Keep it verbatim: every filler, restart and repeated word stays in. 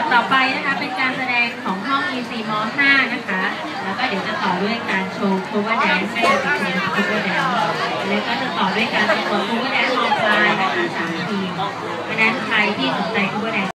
ต่อไปนะคะเป็นการแสดงของห้อง อี ซี ม ห้า นะคะแล้วก็เดี๋ยวจะต่อด้วยการโชว์ cover dance ให้กับทีม cover dance แล้วก็จะต่อด้วยการประกวด cover dance มอปลายนะคะสามทีมเพราะฉะนั้นใครที่สนใจ cover dance